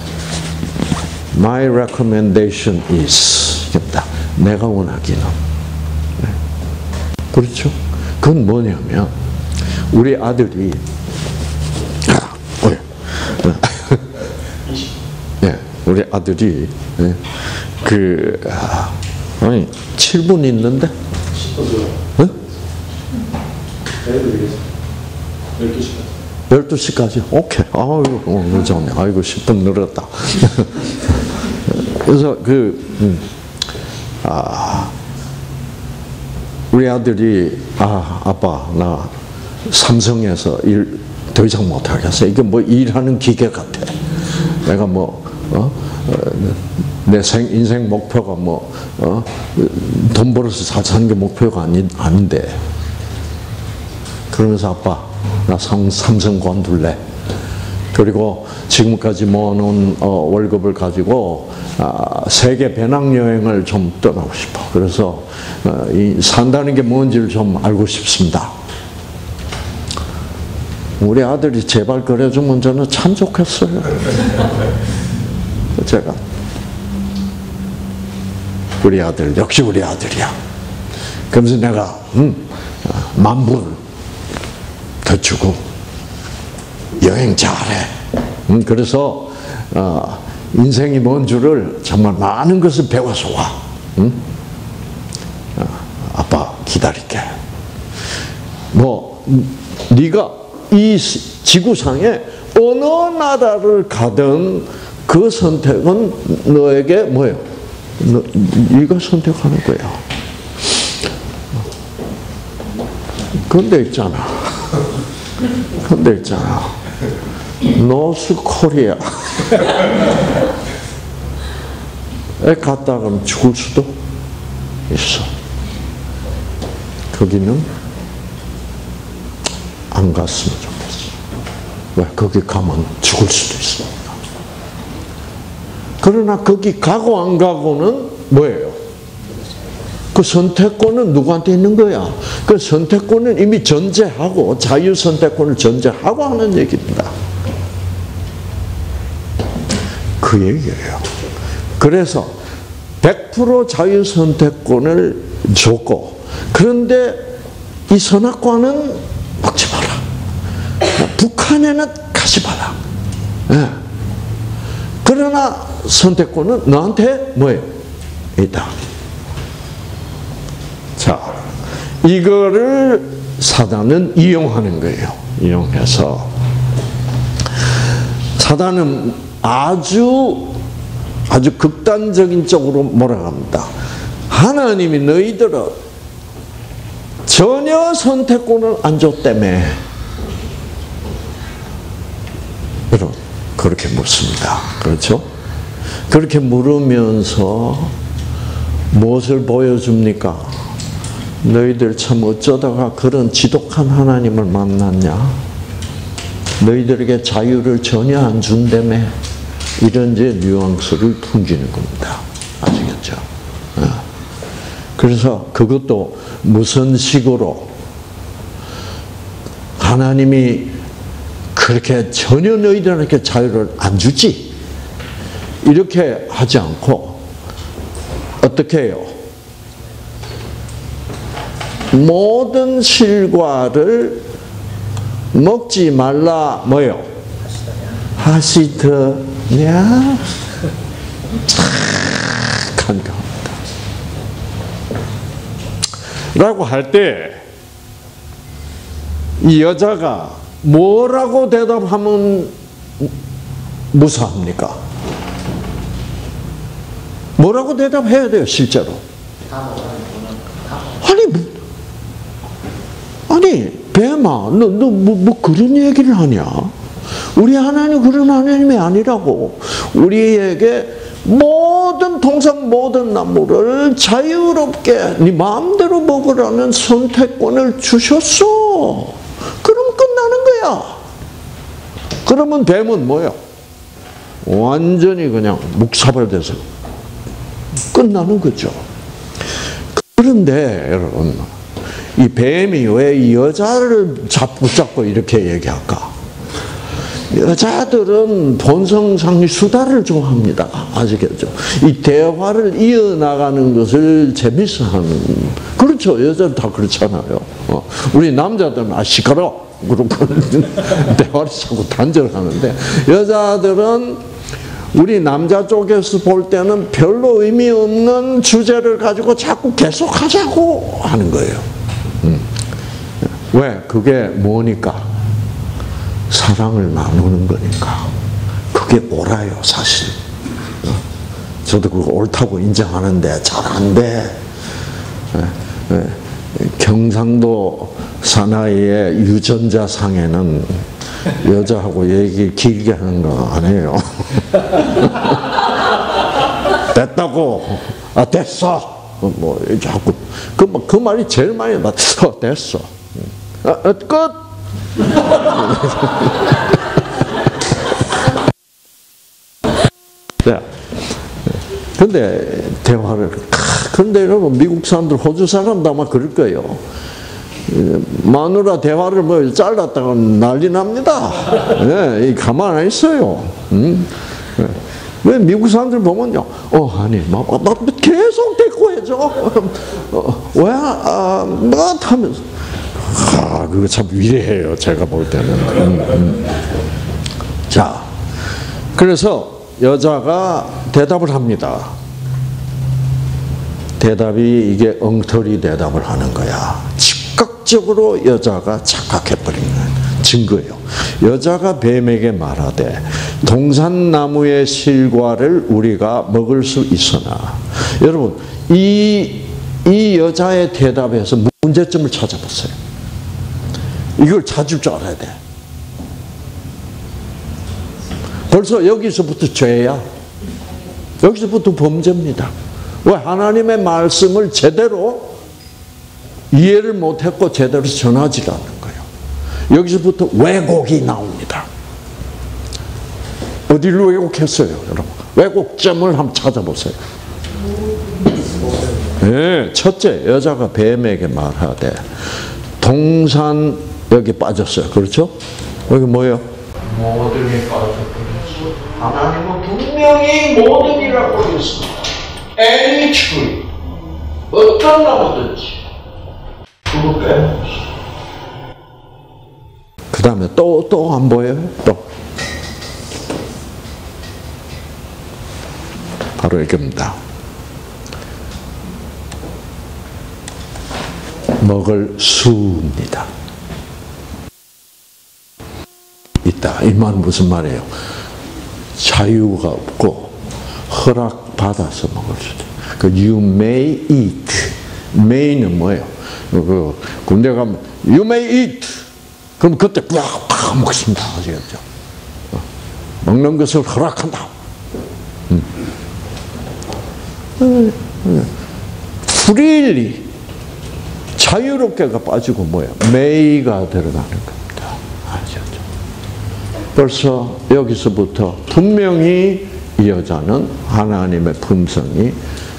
my recommendation is 내가 원하기는, 그렇죠? 그건 뭐냐면 우리 아들이 우리 아들이 아니 7분 있는데 10분 12시까지? 오케이. 아이고, 좋네. 아이고, 10분 늘었다. 그래서 우리 아들이, 아빠, 나 삼성에서 일 더 이상 못하겠어. 이게 뭐 일하는 기계 같아. 내가 내 인생 목표가 돈 벌어서 잘 사는 게 목표가 아닌데. 그러면서 아빠, 나 삼성 관둘래. 그리고 지금까지 모아놓은 월급을 가지고 세계 배낭여행을 좀 떠나고 싶어. 그래서 산다는 게 뭔지를 좀 알고 싶습니다. 우리 아들이 제발 그래주면 저는 참 좋겠어요. 제가 우리 아들, 역시 우리 아들이야. 그러면서 내가 10,000불 더 주고 여행 잘해. 그래서 인생이 뭔 줄을 정말 많은 것을 배워서 와. 응? 아빠 기다릴게. 네가 이 지구상에 어느 나라를 가든 그 선택은 너에게 뭐예요? 네가 선택하는 거야. 그런데 있잖아. 노스 코리아에 갔다 가면 죽을 수도 있어. 거기는 안 갔으면 좋겠어. 왜? 거기 가면 죽을 수도 있으니까. 그러나 거기 가고 안 가고는 뭐예요? 그 선택권은 누구한테 있는 거야? 그 선택권은 이미 전제하고, 자유선택권을 전제하고 하는 얘기입니다. 그 얘기예요. 그래서 100% 자유선택권을 줬고, 그런데 이 선악과는 먹지 마라. 북한에는 가지 마라. 네. 그러나 선택권은 너한테 뭐예요? 있다. 자, 이거를 사단은 이용하는 거예요. 이용해서 사단은 아주 극단적인 쪽으로 몰아갑니다. 하나님이 너희들은 전혀 선택권을 안 줬다며. 여러분, 그렇게 묻습니다. 그렇죠? 그렇게 물으면서 무엇을 보여줍니까? 너희들 참 어쩌다가 그런 지독한 하나님을 만났냐? 너희들에게 자유를 전혀 안 준다며. 이런 이제 뉘앙스를 풍기는 겁니다. 아시겠죠? 그래서 그것도 무슨 식으로 하나님이 그렇게 전혀 너희들에게 자유를 안 주지? 이렇게 하지 않고 어떻게 해요? 모든 실과를 먹지 말라 뭐요? 하시더냐? 간감합니다. 라고 할 때 이 여자가 뭐라고 대답하면 무사합니까? 뭐라고 대답해야 돼요, 실제로? 아니, 뱀아, 너 그런 얘기를 하냐? 우리 하나님 그런 하나님이 아니라고. 우리에게 모든 동산 모든 나무를 자유롭게 네 마음대로 먹으라는 선택권을 주셨어. 그럼 끝나는 거야. 그러면 뱀은 뭐야? 완전히 그냥 묵사발돼서 끝나는 거죠. 그런데 여러분, 이 뱀이 왜 이 여자를 붙잡고 이렇게 얘기할까? 여자들은 본성상 수다를 좋아합니다. 아시겠죠? 이 대화를 이어나가는 것을 재밌어 하는. 그렇죠. 여자들 다 그렇잖아요. 우리 남자들은 시끄러워. 그러고 대화를 자꾸 단절하는데, 여자들은 우리 남자 쪽에서 볼 때는 별로 의미 없는 주제를 가지고 자꾸 계속하자고 하는 거예요. 왜? 그게 뭐니까? 사랑을 나누는 거니까. 그게 옳아요, 사실. 저도 그거 옳다고 인정하는데 잘 안 돼. 경상도 사나이의 유전자 상에는 여자하고 얘기 길게 하는 거 안 해요. 됐다고. 됐어. 뭐 자꾸 그 말이 제일 많이 맞어. 됐어. 끝. 자, 근데 대화를 근데 여러분 미국 사람들, 호주 사람도 아마 그럴 거예요. 마누라 대화를 뭐 잘랐다가 난리 납니다. 네, 가만 안 있어요. 왜 미국 사람들 보면요, 아니, 계속 대꾸해줘. 왜, 뭐 하면서. 그거 참 위대해요, 제가 볼 때는. 자, 그래서 여자가 대답을 합니다. 대답이 이게 엉터리 대답을 하는 거야. 즉각적으로 여자가 착각해버린 증거예요. 여자가 뱀에게 말하되 동산나무의 실과를 우리가 먹을 수 있으나, 여러분 이 여자의 대답에서 문제점을 찾아보세요. 이걸 찾을 줄 알아야 돼. 벌써 여기서부터 죄야. 여기서부터 범죄입니다. 왜? 하나님의 말씀을 제대로 이해를 못했고 제대로 전하지 않는 거예요. 여기서부터 왜곡이 나옵니다. 어디로 왜곡했어요, 여러분? 왜곡점을 한번 찾아보세요. 네, 첫째, 여자가 뱀에게 말하되 동산, 여기 빠졌어요. 그렇죠? 여기 뭐예요? 모든이 빠졌어요. 하나님은 분명히 모든이라고 했습니다. Any tree, 어떤 나무든지 그거 빼놓았어요. 그 다음에 또 안 보여요? 또 바로 이겁니다. 먹을 수입니다. 있다. 이 말은 무슨 말이에요? 자유가 없고 허락받아서 먹을 수 있다. 그 you may eat. may는 뭐예요? 그 군대 가면 you may eat. 그럼 그때 꽉 먹습니다. 아시겠죠? 먹는 것을 허락한다. freely 자유롭게가 빠지고 뭐예요? may가 들어가는 겁니다. 아시겠죠? 벌써 여기서부터 분명히 이 여자는 하나님의 품성이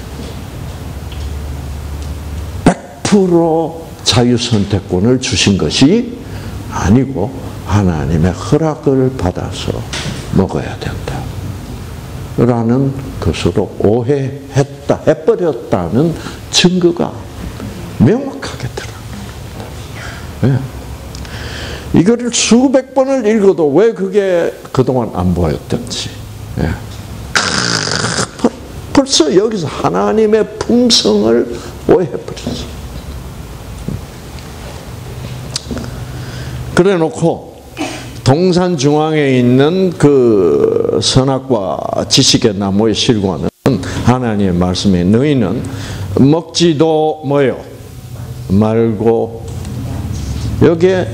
100% 자유선택권을 주신 것이 아니고 하나님의 허락을 받아서 먹어야 된다 라는 것으로 오해했다, 해버렸다는 증거가 명확하게 드러납니다. 네. 이거를 수백 번을 읽어도 왜 그게 그동안 안 보였던지. 네. 벌써 여기서 하나님의 품성을 오해해버렸어. 그래 놓고 동산 중앙에 있는 그 선악과 지식의 나무의 실과는 하나님의 말씀에 너희는 먹지도 뭐예요? 말고 여기에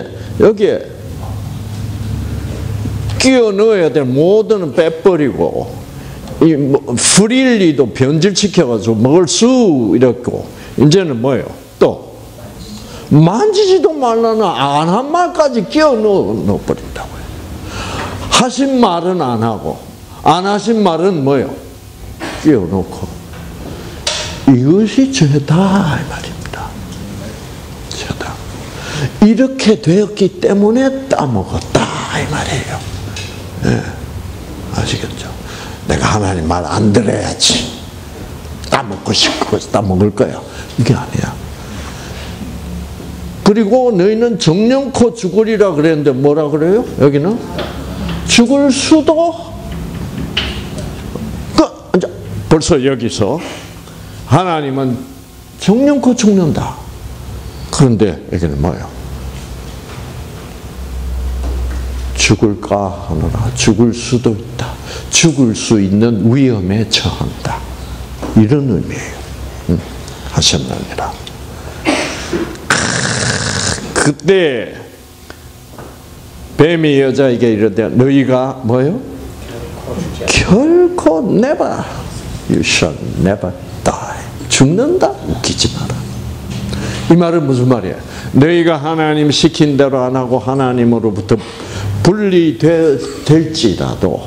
끼워 넣어야 될 모든 빼버리고 이 프릴리도 변질시켜가지고 먹을 수 이랬고 이제는 뭐예요? 또 만지지도 말라는 안 한 말까지 끼워 넣어버린다고요. 하신 말은 안 하고 안 하신 말은 뭐예요? 끼워 넣고 이것이 죄다 이 말입니다. 죄다. 이렇게 되었기 때문에 따먹었다 이 말이에요. 네. 아시겠죠? 내가 하나님 말 안 들어야지. 따먹고 싶고 따먹을 거야. 이게 아니야. 그리고 너희는 정령코 죽으리라 그랬는데 뭐라 그래요? 여기는 죽을 수도. 벌써 여기서 하나님은 정령코 죽는다. 그런데 여기는 뭐예요? 죽을까 하느라 죽을 수도 있다. 죽을 수 있는 위험에 처한다. 이런 의미예요. 하셨느니라. 그때 뱀이 여자에게 이르되 너희가 뭐예요? 결코 never, you shall never die. 죽는다? 웃기지 마라. 이 말은 무슨 말이에요? 너희가 하나님 시킨 대로 안 하고 하나님으로부터 분리될지라도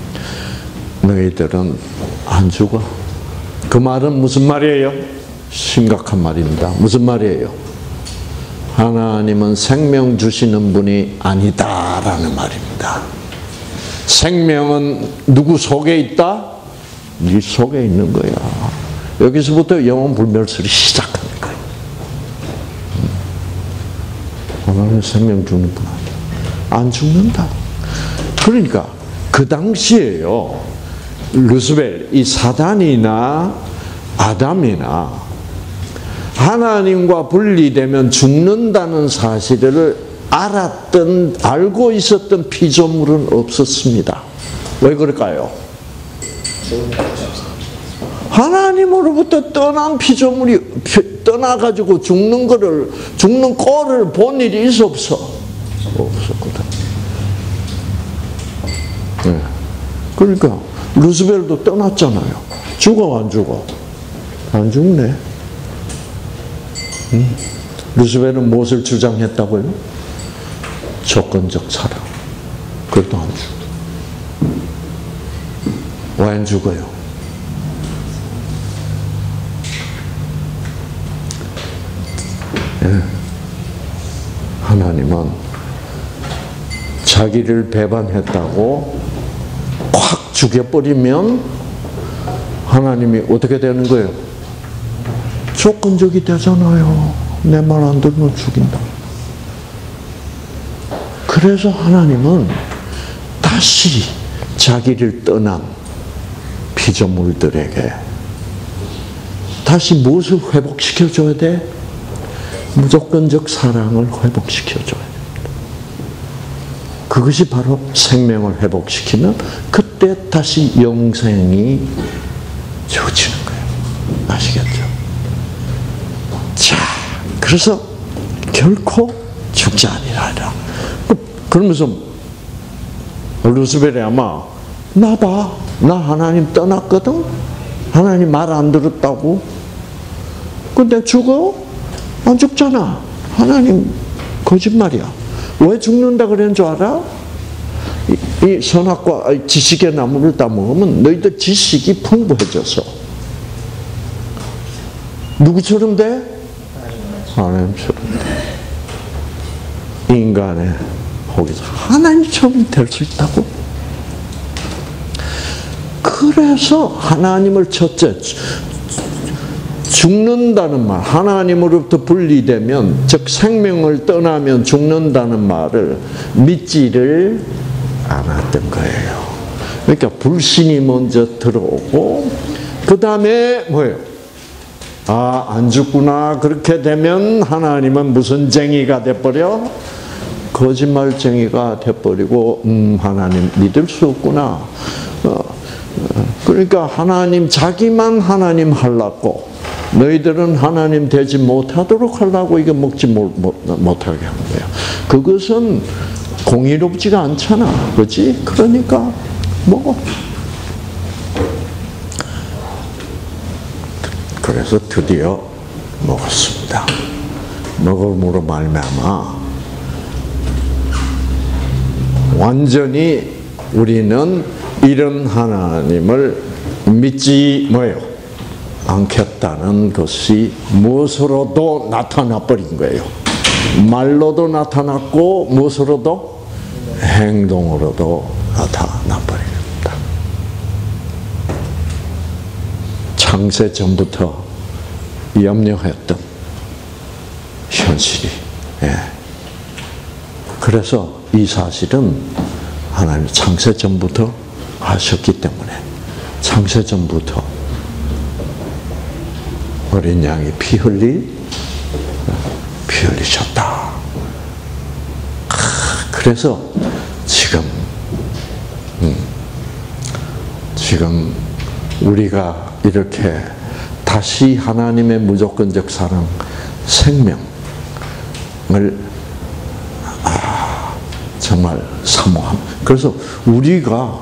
너희들은 안 죽어. 그 말은 무슨 말이에요? 심각한 말입니다. 무슨 말이에요? 하나님은 생명 주시는 분이 아니다라는 말입니다. 생명은 누구 속에 있다? 네 속에 있는 거야. 여기서부터 영혼 불멸설이 시작하는 거예요. 하나님 생명 주는 분 아니야. 안 죽는다. 그러니까 그 당시에요, 루스벨, 이 사단이나 아담이나 하나님과 분리되면 죽는다는 사실을 알고 있었던 피조물은 없었습니다. 왜 그럴까요? 하나님으로부터 떠난 피조물이 떠나가지고 죽는 꼴을 본 일이 없었거든. 네. 그러니까 루스벨도 떠났잖아요. 죽어 안 죽어? 안 죽네. 루스벨은 무엇을 주장했다고요? 조건적 사랑. 그것도 안 죽어. 왜 안 죽어요? 네. 하나님은 자기를 배반했다고 확 죽여버리면 하나님이 어떻게 되는 거예요? 조건적이 되잖아요. 내 말 안 들으면 죽인다. 그래서 하나님은 다시 자기를 떠난 피조물들에게 다시 무엇을 회복시켜줘야 돼? 무조건적 사랑을 회복시켜줘야 됩니다. 그것이 바로 생명을 회복시키면 그때 다시 영생이 주어지는 거예요. 아시겠죠? 자, 그래서 결코 죽지 아니하리라. 그러면서 루스벨이 아마 나 봐, 나 하나님 떠났거든? 하나님 말 안 들었다고? 근데 죽어? 안 죽잖아. 하나님 거짓말이야. 왜 죽는다 그랬는 줄 알아? 이 선악과 지식의 나무를 따먹으면 너희들 지식이 풍부해져서 누구처럼 돼? 하나님처럼 돼. 인간의 거기서 하나님처럼 될 수 있다고? 그래서 하나님을 첫째 죽는다는 말, 하나님으로부터 분리되면, 즉 생명을 떠나면 죽는다는 말을 믿지를 않았던 거예요. 그러니까 불신이 먼저 들어오고 그 다음에 뭐예요? 아, 안 죽구나. 그렇게 되면 하나님은 무슨 쟁이가 돼버려? 거짓말쟁이가 돼버리고 하나님 믿을 수 없구나. 그러니까 하나님, 자기만 하나님 하려고, 너희들은 하나님 되지 못하도록 하려고 이거 먹지 못하게 한 거야. 그것은 공의롭지가 않잖아. 그렇지? 그러니까 먹어. 그래서 드디어 먹었습니다. 먹음으로 말미암아 완전히 우리는 이런 하나님을 믿지 뭐예요? 않겠다는 것이 무엇으로도 나타나 버린 거예요. 말로도 나타났고 무엇으로도? 행동으로도 나타나 버립니다. 창세 전부터 염려했던 현실이. 예. 그래서 이 사실은 하나님이 창세 전부터 하셨기 때문에 창세 전부터 어린 양이 피 흘리셨다. 그래서 지금 우리가 이렇게 다시 하나님의 무조건적 사랑, 생명을 정말 사모함. 그래서 우리가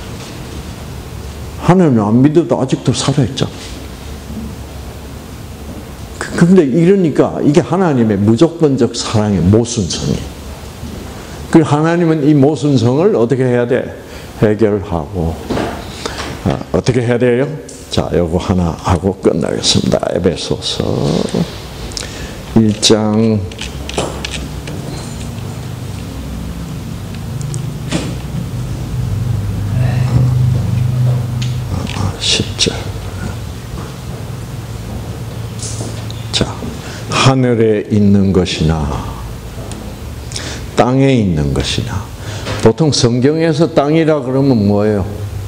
하나님을 안 믿어도 아직도 살아있잖아. 그런데 이러니까 이게 하나님의 무조건적 사랑의 모순성이. 그 하나님은 이 모순성을 어떻게 해야 돼? 해결하고. 어떻게 해야 돼요? 자, 요거 하나 하고 끝나겠습니다. 에베소서 1장 10절. 자, 하늘에 있는 것이나 땅에 있는 것이나 보통 성경에서 땅이라 그러면 뭐예요?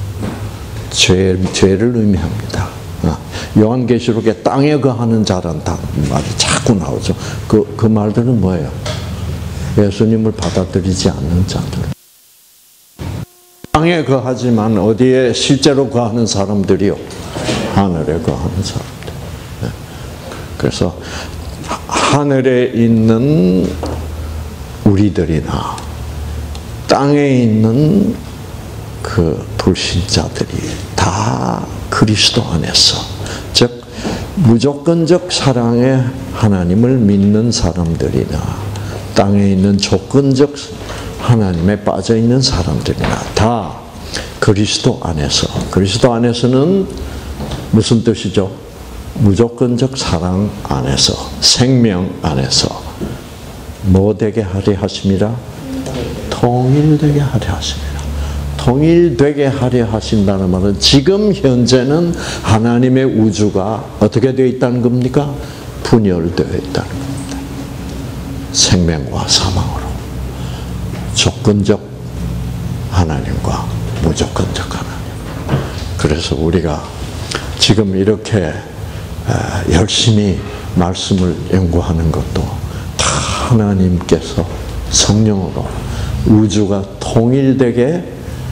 죄를 의미합니다. 요한계시록에 땅에 거하는 자란 말이 자꾸 나오죠. 그 말들은 뭐예요? 예수님을 받아들이지 않는 자들. 땅에 거하지만 어디에 실제로 거하는 사람들이요? 하늘에 거하는 사람들. 그래서 하늘에 있는 우리들이나 땅에 있는 그 불신자들이 다 그리스도 안에서, 즉 무조건적 사랑의 하나님을 믿는 사람들이나 땅에 있는 조건적 하나님에 빠져 있는 사람들이나 다 그리스도 안에서, 그리스도 안에서는 무슨 뜻이죠? 무조건적 사랑 안에서, 생명 안에서 뭐 되게 하려 하심이라? 통일되게 하려 하심이라. 통일되게 하려 하신다는 말은 지금 현재는 하나님의 우주가 어떻게 되어 있다는 겁니까? 분열되어 있다는 겁니다. 생명과 사망으로. 조건적 하나님과 무조건적 하나님. 그래서 우리가 지금 이렇게 열심히 말씀을 연구하는 것도 다 하나님께서 성령으로 우주가 통일되게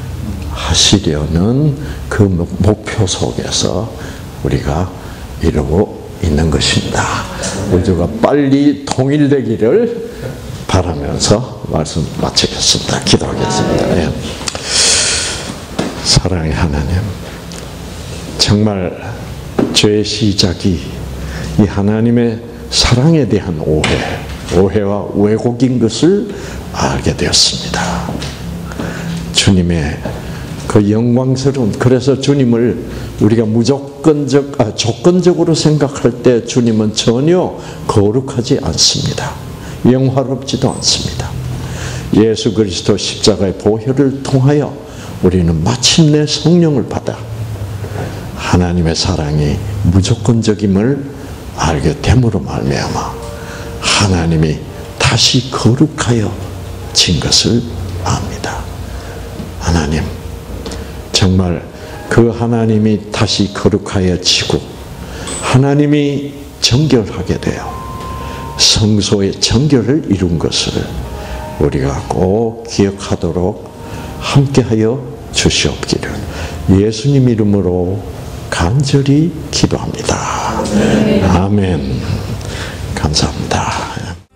하시려는 그 목표 속에서 우리가 이루고 있는 것입니다. 우주가 빨리 통일되기를 바라면서 말씀 마치겠습니다. 기도하겠습니다. 예. 사랑의 하나님, 정말 죄의 시작이 이 하나님의 사랑에 대한 오해와 왜곡인 것을 알게 되었습니다. 주님의 그 영광스러운, 그래서 주님을 우리가 조건적으로 생각할 때 주님은 전혀 거룩하지 않습니다. 영화롭지도 않습니다. 예수 그리스도 십자가의 보혈을 통하여 우리는 마침내 성령을 받아 하나님의 사랑이 무조건적임을 알게 됨으로 말미암아 하나님이 다시 거룩하여 진 것을 압니다. 하나님, 정말 그 하나님이 다시 거룩하여 지고 하나님이 정결하게 되어 성소의 정결을 이룬 것을 우리가 꼭 기억하도록 함께하여 주시옵기를 예수님 이름으로 간절히 기도합니다. 아멘. 감사합니다.